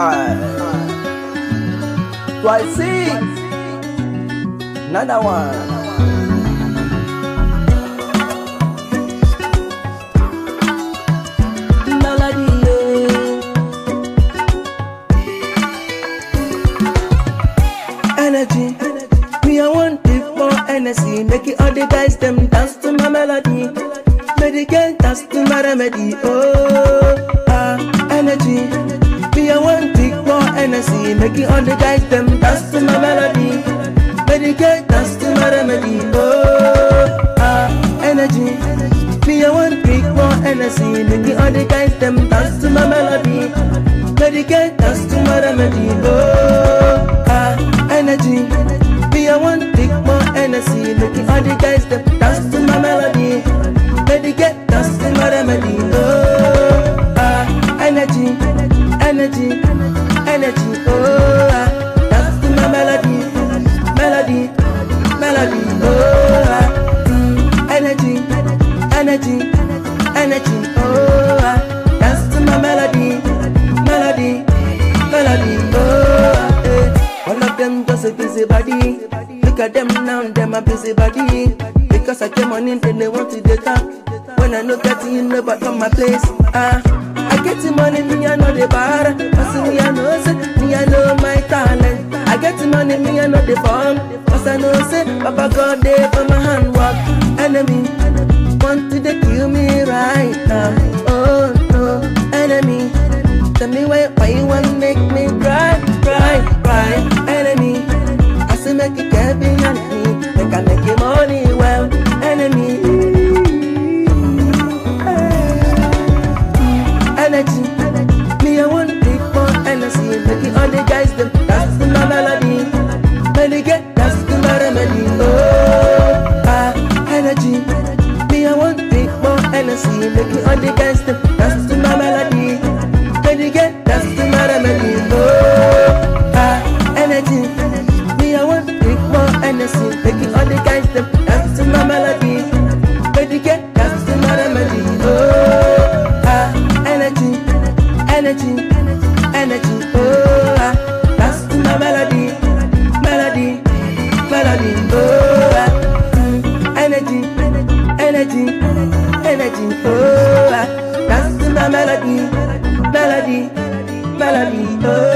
Twice another one. Energy, me I want it more energy. Make it all the guys them dance to my melody. Medicate dance to my remedy. Energy, me I want it more energy. Make it all the guys them dance to my melody. Medicate dance to my remedy. Energy, me I want it more energy. Make it all the guys them dance to my melody. Medicate dance to my remedy. Energy, me I want big more energy. Making all the guys that dance to my melody. Medicate dance to my remedy. Energy, energy, energy. Dance to my melody, melody, melody. Energy, energy, energy. Dance to my melody, melody, melody. All of them just a busy body. Look at them now, them a busy body. Because I came on in, then they want to get up. When I know that you know but on my place. I get the money, me I know the bar. Cause me I know, say, me I know my talent. I get the money, me I know the form. Cause I know, say, Papa God there for my handwork. Enemy, want to they kill me right now. Oh no, enemy, tell me why you want to make me cry, cry, cry. Enemy, I say make it get behind me, make I make you money well. Enemy, energy, me I want big more energy, make it all the guys them dance to my melody, medicate dance to my remedy. Energy, me I want big more energy, make it all the guys them dance to my melody, medicate dance to my remedy. Energy, me I want big more energy, making all the guys them dance to my melody, medicate dance to my remedy. Energy, energy, energy. Dance to my melody, melody, melody. Energy, energy, energy. Dance to my melody, melody, melody.